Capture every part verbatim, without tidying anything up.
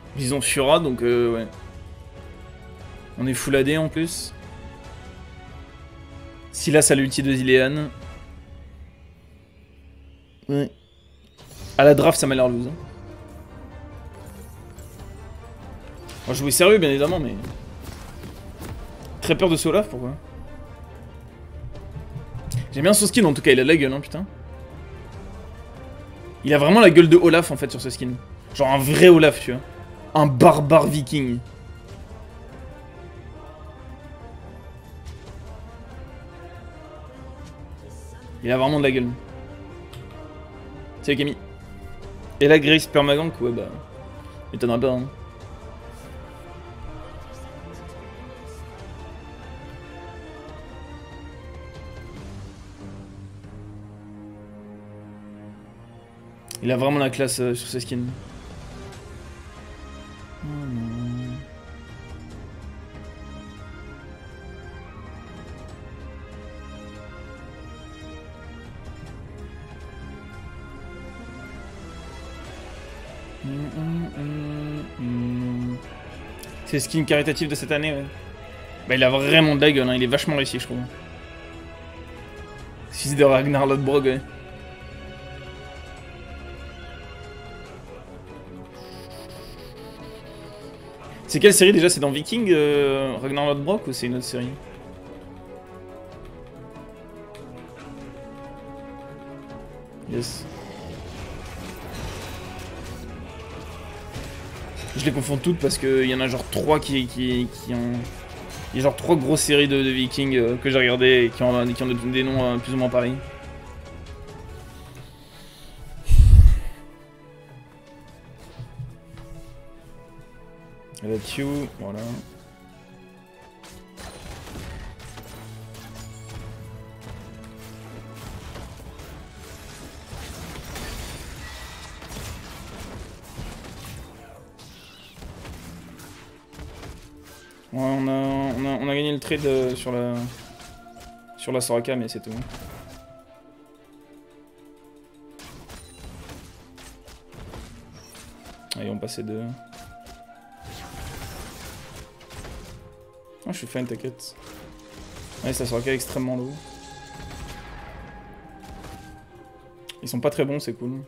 Ils ont Fiora, donc euh, ouais. On est full A D en plus. Silas a l'ulti de Zilean. Ouais. À la draft, ça m'a l'air loose. Hein. On va jouer sérieux, bien évidemment, mais... Très peur de ce Olaf, pourquoi? J'aime bien son skin, en tout cas, il a de la gueule, hein, putain. Il a vraiment la gueule de Olaf, en fait, sur ce skin. Genre un vrai Olaf, tu vois. Un barbare viking. Il a vraiment de la gueule. Salut Camille. Et la Grace Permagank, ouais bah... M'étonnerait pas, hein. Il a vraiment la classe euh, sur ses skins. C'est le skin caritatif de cette année, ouais. Bah il a vraiment de la gueule, hein. Il est vachement réussi, je trouve. Fils de Ragnar Lodbrok, ouais. C'est quelle série déjà? C'est dans Viking, euh, Ragnar Lodbrok, ou c'est une autre série? Yes. Je les confonds toutes parce qu'il y en a genre trois qui, qui, qui ont... Il y a genre trois grosses séries de, de Vikings euh, que j'ai regardées et qui ont, qui ont des noms euh, plus ou moins pareils. La Q, voilà. Ouais, on a, on a, on a gagné le trade euh, sur la sur la Soraka, mais c'est tout. Allez, on passait deux. Oh, je suis fan, t'inquiète. Ouais, ça Soraka est extrêmement low. Ils sont pas très bons, c'est cool.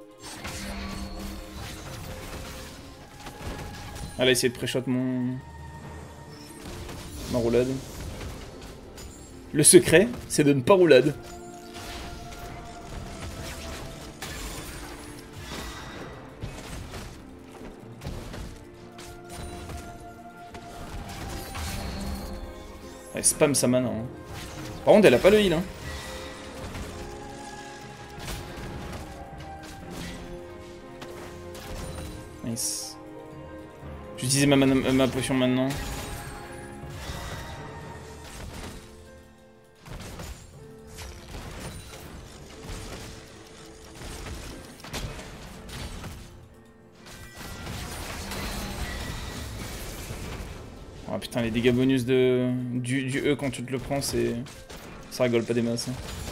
Elle a essayé de pré-shot mon... ma roulade. Le secret, c'est de ne pas roulade. Elle spam sa mana. Hein. Par contre, elle a pas le heal. Hein. Nice. J'utilise ma, ma, ma potion maintenant. Oh putain, les dégâts bonus de, du, du E quand tu te le prends, c'est... Ça rigole pas des masses. Hein.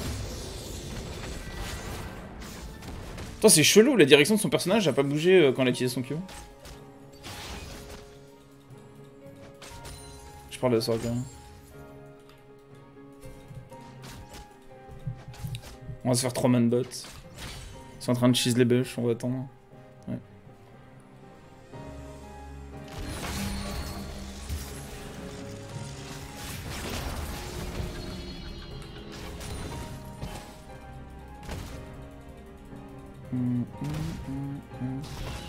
Attends, c'est chelou, la direction de son personnage a pas bougé quand elle a utilisé son Q. Je parle de ça quand même. On va se faire trois man bots. Ils sont en train de cheese les bush, on va attendre. Ouais. Mmh, mmh, mmh, mmh.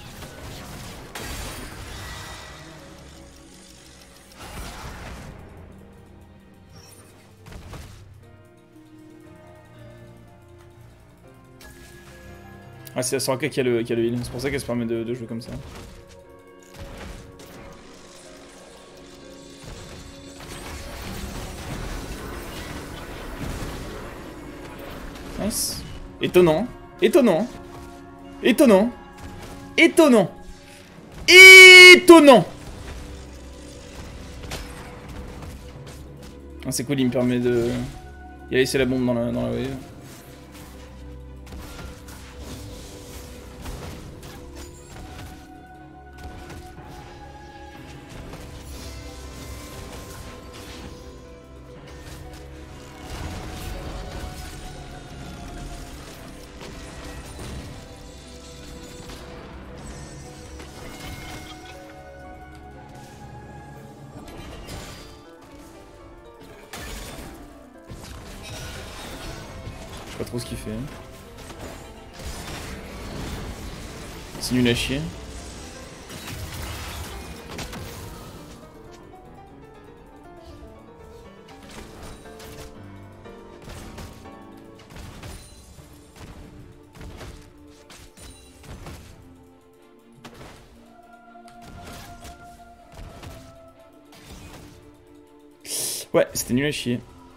Ah, c'est la Soraka qui a le, qui a le heal, c'est pour ça qu'elle se permet de, de jouer comme ça. Nice. Étonnant. Étonnant. Étonnant. Étonnant. Étonnant. Ah, c'est cool, il me permet de... Il a laissé la bombe dans la, dans la wave. trop ce qu'il fait. C'est nul à chier. Ouais, c'était nul à chier.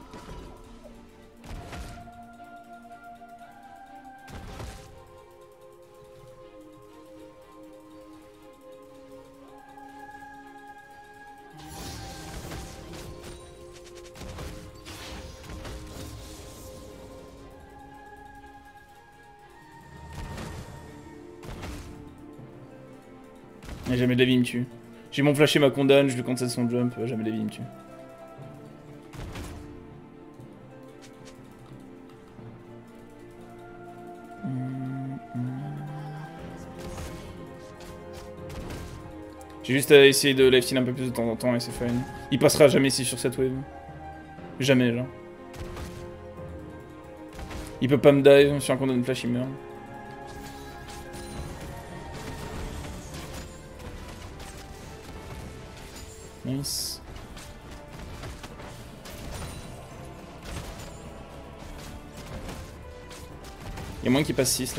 Et jamais de la vie il me tue. J'ai mon flash et ma condamne, je lui cancel son jump, jamais de la vie il me tue. J'ai juste à essayer de lifesteal un peu plus de temps en temps et c'est fine. Il passera jamais ici sur cette wave. Jamais, genre. Il peut pas me dive, sur un condamne flash il meurt. Nice. Y'a moins qu'il passe six là.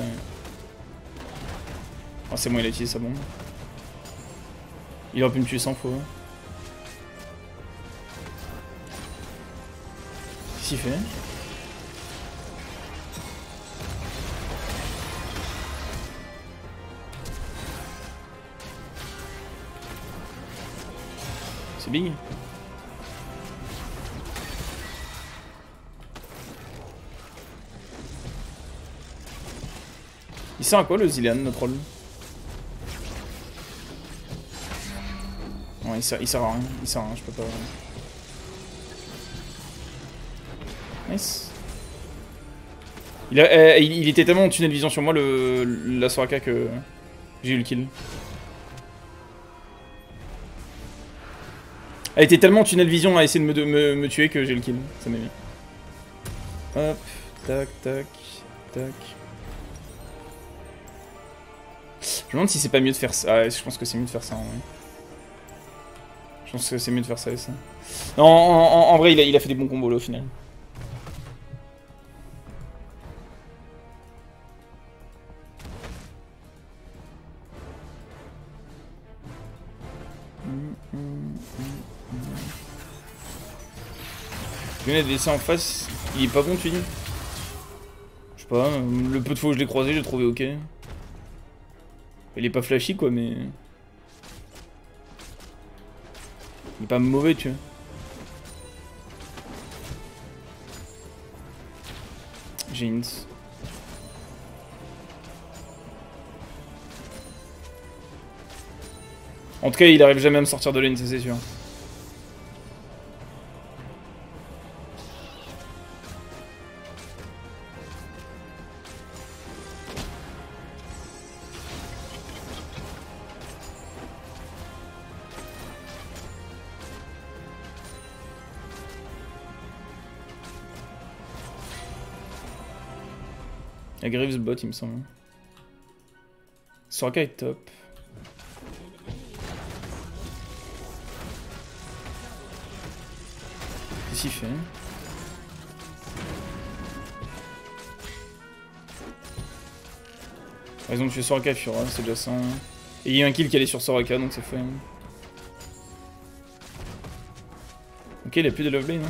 Oh c'est bon, il a utilisé sa bombe. Il aurait pu me tuer cent fois. Qu'est-ce qu'il fait? C'est big. Il sert à quoi le Zilean, notre troll? Non, il sert, il sert à rien, il sert à rien, je peux pas... Nice. Il, a, euh, il, il était tellement en tunnel vision sur moi, le, la Soraka, que j'ai eu le kill. Elle était tellement en tunnel vision à essayer de me, de me, me tuer que j'ai le kill, ça m'a mis. Hop, tac, tac, tac. Je me demande si c'est pas mieux de faire ça. Ah, je pense que c'est mieux de faire ça en vrai. Je pense que c'est mieux de faire ça et ça. Non, en, en, en vrai, il a, il a fait des bons combos là au final. Le N V C en face, il est pas bon, tu dis? Je sais pas, le peu de fois où je l'ai croisé, j'ai trouvé ok. Il est pas flashy quoi, mais... Il est pas mauvais, tu vois. J'ai int. En tout cas, il arrive jamais à me sortir de lane, ça c'est sûr. La Greaves bot, il me semble. Soraka est top. Qu'est-ce qu'il fait? Ah, ils ont tué Soraka et Fiora, c'est déjà ça. Et il y a un kill qui allait sur Soraka, donc c'est fait. Ok, il a plus de love lane, hein.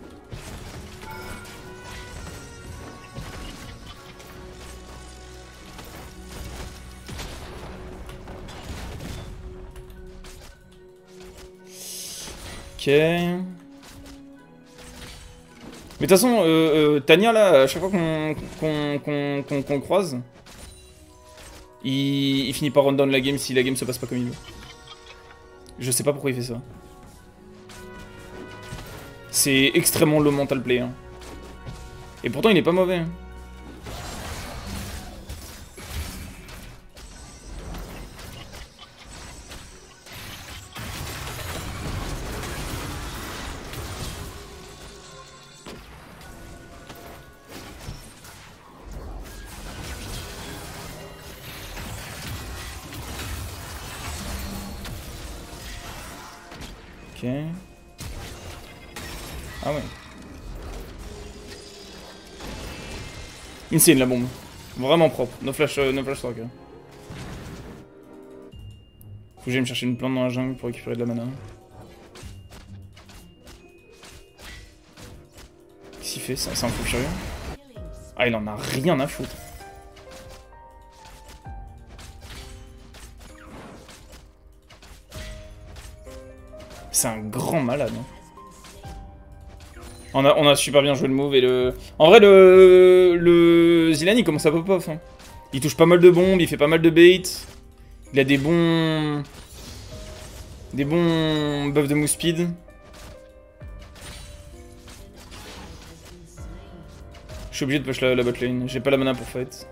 Ok. Mais de toute façon, euh, euh, Tanya, là, à chaque fois qu'on qu'on qu'on qu'on qu'on croise, il, il finit par run down la game si la game se passe pas comme il veut. Je sais pas pourquoi il fait ça. C'est extrêmement low mental play. Hein. Et pourtant, il est pas mauvais. Hein. Ok. Ah ouais. Insane la bombe. Vraiment propre. No flash, euh, no flash stock. Faut que j'aille me chercher une plante dans la jungle pour récupérer de la mana. Qu'est-ce qu'il fait ça? C'est un fou furieux. Ah, il en a rien à foutre. C'est un grand malade. Hein. On a, on a super bien joué le move et le... En vrai, le... Le Zilean, il commence à pop-off. Hein. Il touche pas mal de bombes, il fait pas mal de bait. Il a des bons... Des bons buffs de move speed. Je suis obligé de push la, la bot lane, j'ai pas la mana pour fight.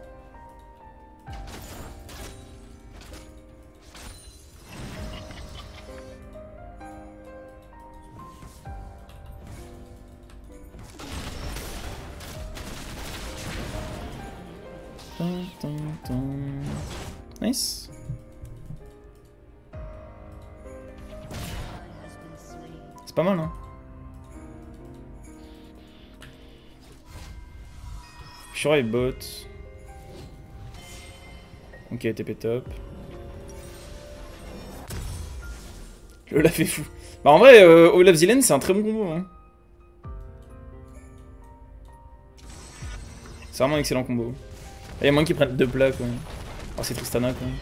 Nice. C'est pas mal, hein. Shura et bot. Ok, T P top. Le l'a fait fou. Bah en vrai, euh, Olaf Zilean c'est un très bon combo. Hein. C'est vraiment un excellent combo. Il y a moins qu'ils prennent deux plats quoi. Oh c'est Tristana quoi.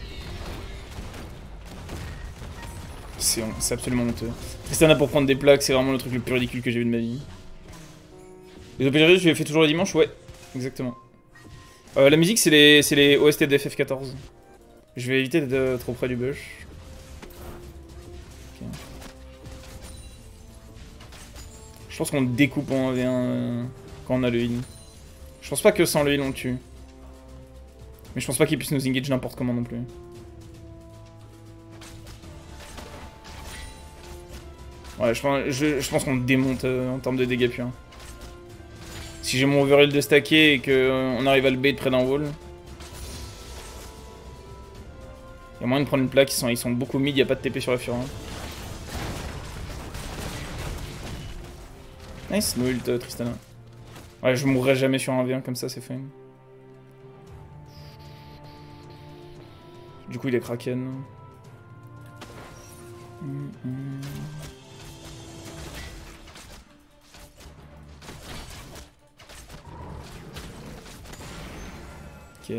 C'est absolument honteux. Tristana pour prendre des plaques, c'est vraiment le truc le plus ridicule que j'ai vu de ma vie. Les O P G, je les fais toujours le dimanche, ouais, exactement. Euh, la musique, c'est les, les O S T de F F quatorze. Je vais éviter d'être trop près du bush. Okay. Je pense qu'on découpe en un v un euh, quand on a le heal. Je pense pas que sans le heal on le tue. Mais je pense pas qu'il puisse nous engage n'importe comment non plus. Ouais, je pense, je, je pense qu'on démonte euh, en termes de dégâts purs. Si j'ai mon overheal de stacker et qu'on euh, arrive à le bait près d'un wall. Il y a moyen de prendre une plaque, ils sont, ils sont beaucoup mid, il n'y a pas de T P sur la Fura. Nice, no ult euh, Tristana. Ouais, je mourrai jamais sur un v un comme ça, c'est fait. Du coup, il est Kraken. Mm -hmm. Ok.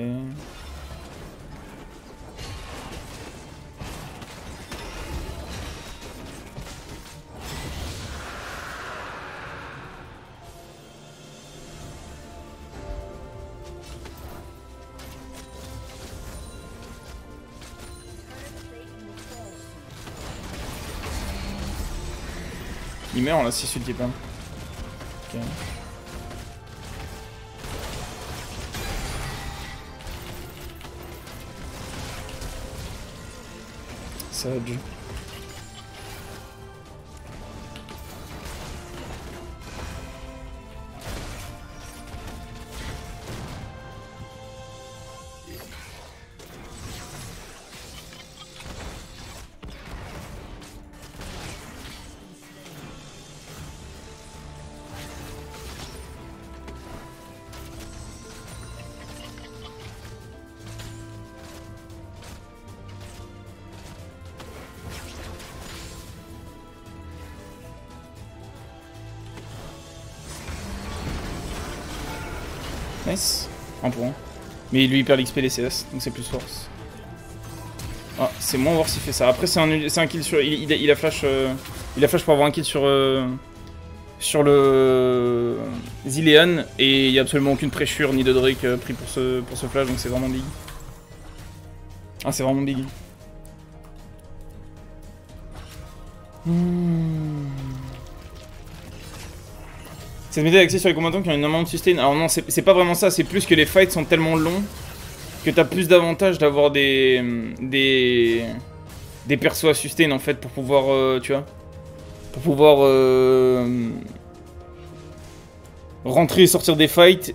Il meurt là, si celui qui est pas. Ok. Sage. Nice. Un point. Mais il lui perd l'X P les C S, donc c'est plus force. Ah, c'est moins voir s'il fait ça. Après, c'est un, un kill sur. Il, il, a, il a flash. Euh, il a flash pour avoir un kill sur. Euh, sur le. Zilean. Et il n'y a absolument aucune pressure ni de Drake euh, pris pour ce, pour ce flash, donc c'est vraiment big. Ah, c'est vraiment big. Hmm. Cette méthode est axée sur les combattants qui ont énormément de sustain. Alors non, c'est pas vraiment ça, c'est plus que les fights sont tellement longs que t'as plus d'avantages d'avoir des, des des persos à sustain en fait pour pouvoir, euh, tu vois, pour pouvoir euh, rentrer et sortir des fights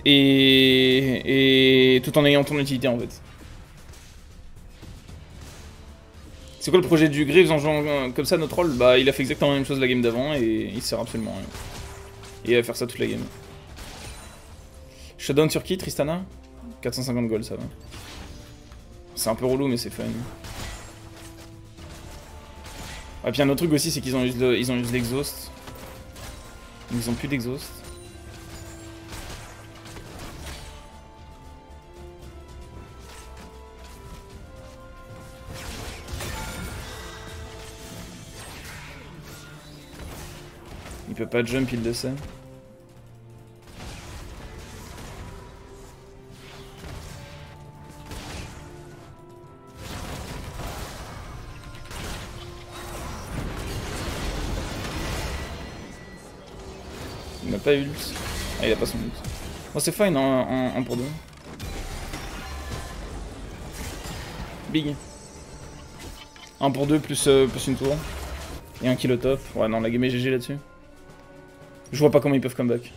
et, et tout en ayant ton utilité en fait. C'est quoi le projet du Graves en jouant euh, comme ça, notre troll? Bah, il a fait exactement la même chose la game d'avant et il sert absolument à rien. Et il va faire ça toute la game. Shutdown sur qui, Tristana? quatre cent cinquante gold, ça va. C'est un peu relou, mais c'est fun. Ah, puis un autre truc aussi, c'est qu'ils ont usé le, ils ont usé l'exhaust. Ils ont plus d'exhaust. Il peut pas jump, il le sait. Il n'a pas ult. Ah, il a pas son ult. Bon, c'est fine en un pour deux. Big. un pour deux plus, euh, plus une tour. Et un kill au top. Ouais, non, la game est G G là-dessus. Je vois pas comment ils peuvent comeback.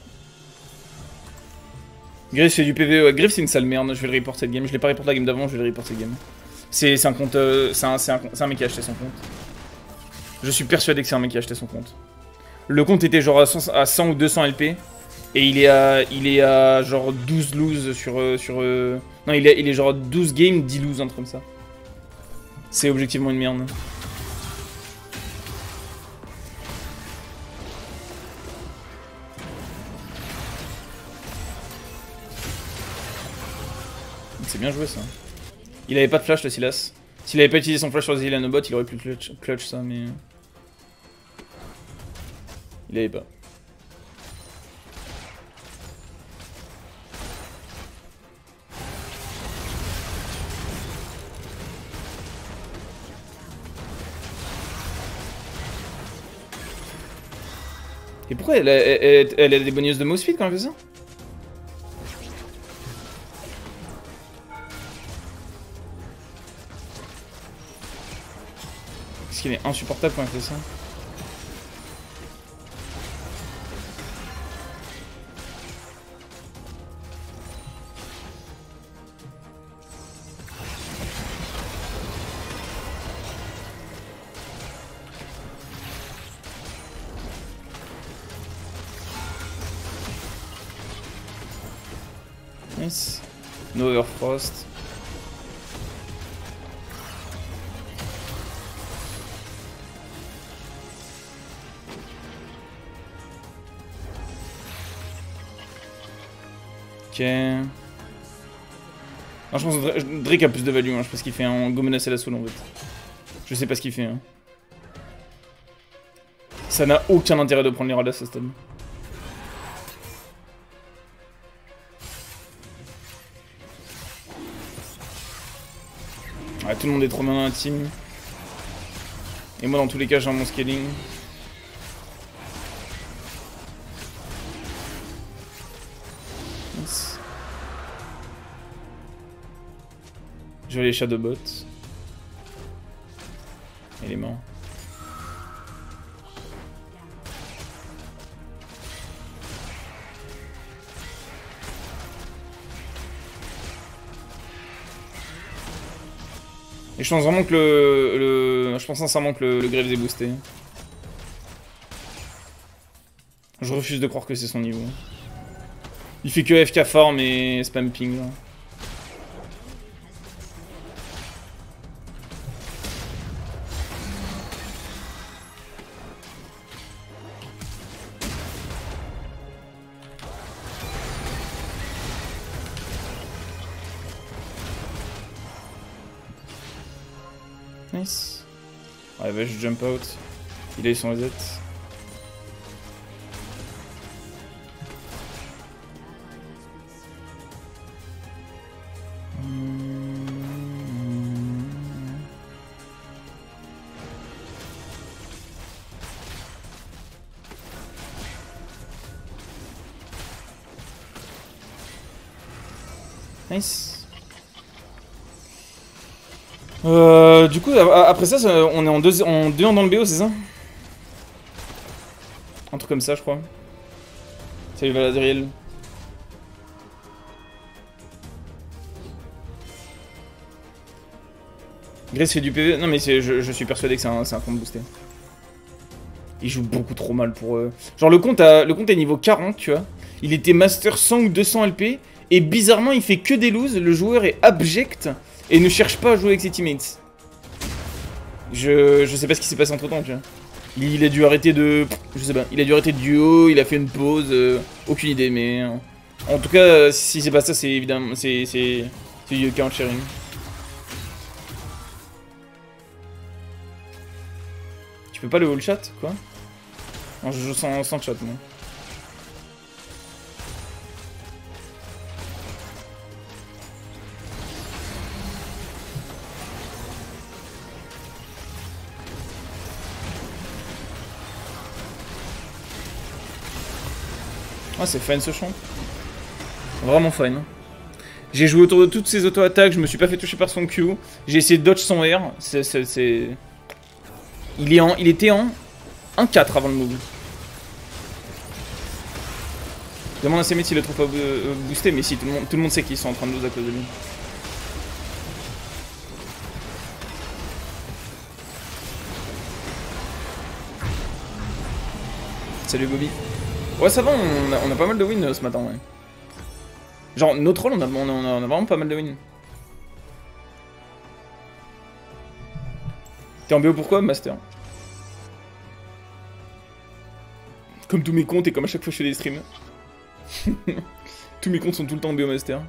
Griff fait du P V E. Ouais, Griff c'est une sale merde. Je vais le report cette game. Je l'ai pas report la game d'avant, je vais le report cette game. C'est un compte. Euh, c'est un, un, un mec qui a acheté son compte. Je suis persuadé que c'est un mec qui a acheté son compte. Le compte était genre à cent, à cent ou deux cents L P. Et il est à, il est à genre douze lose sur... Euh, sur euh... Non, il est, il est genre douze games, dix lose, un truc comme ça. C'est objectivement une merde. C'est bien joué ça. Il avait pas de flash le Silas. S'il avait pas utilisé son flash sur les Ilanobot, il aurait pu clutch, clutch ça, mais... Il avait pas. Et pourquoi elle a, elle, elle a des bonus de mouse speed quand elle fait ça? Parce qu'il est insupportable quand elle fait ça. Nice. No Overfrost. Ok. Non, je pense que Drake a plus de value, hein. Je pense qu'il fait un go menacer la soul en fait. Je sais pas ce qu'il fait. Hein. Ça n'a aucun intérêt de prendre les rôles à ce stade. Ouais, tout le monde est trop bien dans la team. Et moi dans tous les cas j'ai un bon scaling. Nice. Je vais aller Shadowbot. Il est mort. Et je pense vraiment que le... le je pense sincèrement que le, le Graves est boosté. Je refuse de croire que c'est son niveau. Il fait que F K farm et spam ping là. Nice. Ouais, bah je jump out. Il a eu son reset. Nice. Euh, du coup, après ça, on est en deux en deux dans le B O, c'est ça? Un truc comme ça, je crois. Salut Valadriel. Grace fait du P V. Non, mais je, je suis persuadé que c'est un, un compte boosté. Il joue beaucoup trop mal pour eux. Genre, le compte, a, le compte est niveau quarante, tu vois. Il était master cent ou deux cents L P. Et bizarrement, il fait que des loses. Le joueur est abject et ne cherche pas à jouer avec ses teammates. Je, je sais pas ce qui s'est passé entre temps, tu vois. Il, il a dû arrêter de. Je sais pas. Il a dû arrêter de duo. Il a fait une pause. Euh, aucune idée, mais. En tout cas, si c'est pas ça, c'est évidemment. C'est. C'est. C'est du account sharing. Tu peux pas le wall chat, quoi? Non, je joue sans, sans chat, moi. Ah, c'est fine ce champ. Vraiment fine. J'ai joué autour de toutes ses auto-attaques, je me suis pas fait toucher par son Q. J'ai essayé de dodge son R. C'est... Il, est en... Il était en un quatre avant le move. Demande à ses mates s'il le trouve pas boosté, mais si, tout le monde, tout le monde sait qu'ils sont en train de lose à cause de lui. Salut Bobby. Ouais, ça va, on a, on a pas mal de wins euh, ce matin, ouais. Genre, notre rôle, on a, on, a, on a vraiment pas mal de wins. T'es en B O pourquoi, Master? Comme tous mes comptes et comme à chaque fois je fais des streams. Tous mes comptes sont tout le temps en B O Master.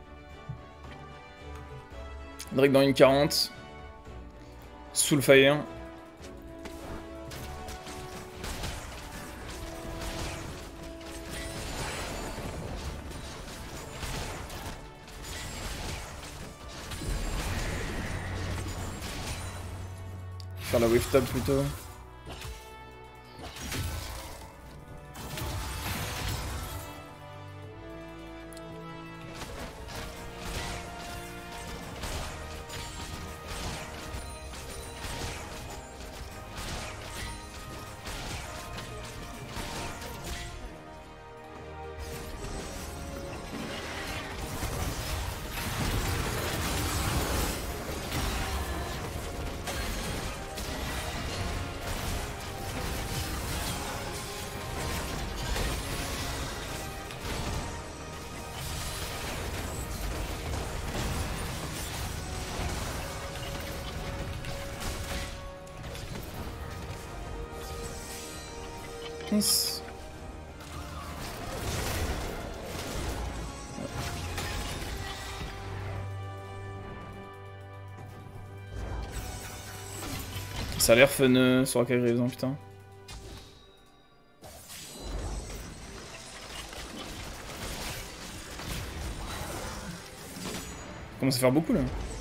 Drake dans une quarante. Soulfire. Faire la wave top plutôt. Nice. Ça a l'air fun euh, sur Akari Reason, putain. Commence à faire beaucoup là.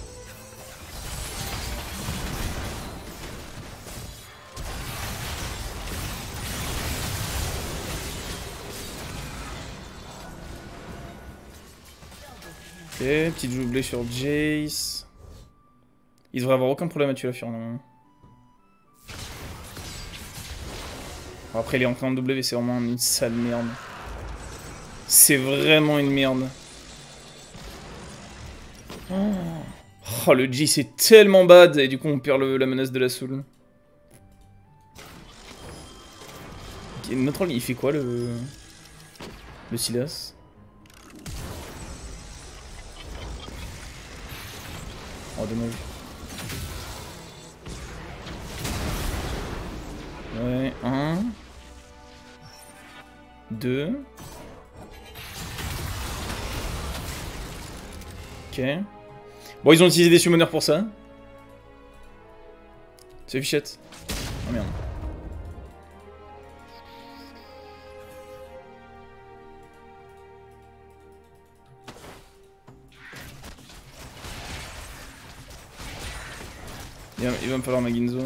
Ok, petite doublée sur Jace. Il devrait avoir aucun problème à tuer la Fure normalement. Bon, après il est entré en W, c'est vraiment une sale merde. C'est vraiment une merde. Oh, oh le G c'est tellement bad et du coup on perd le, la menace de la soul. Okay, notre troll il fait quoi le... Le Silas? Oh dommage. Ouais, un. Deux. Ok. Bon, ils ont utilisé des summoners pour ça. C'est fichette. Oh merde. Il va, il va me falloir ma Ginzo.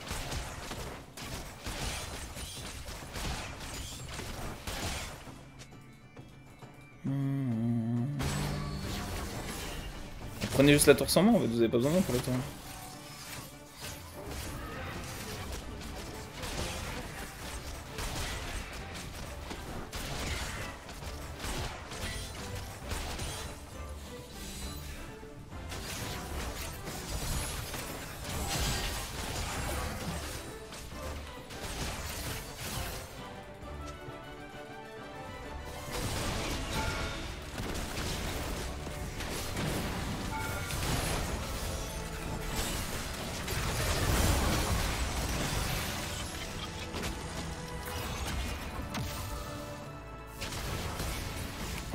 Hmm. Prenez juste la tour sans main, en fait, vous avez pas besoin de moi pour la tour.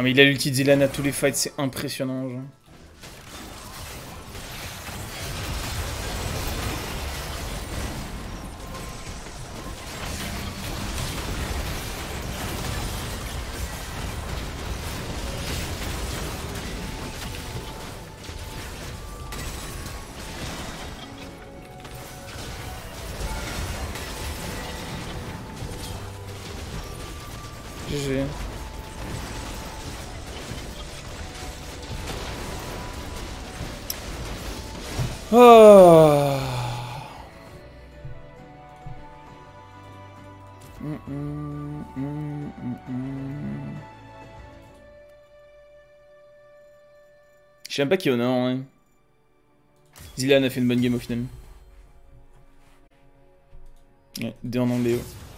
Ah mais il a l'ulti de Zilean à tous les fights, c'est impressionnant, genre. G G. Oh. Mm, mm, mm, mm, mm. Je sais même pas qui est honneur, en vrai. Zilean a fait une bonne game au final. Ouais, deux en B O.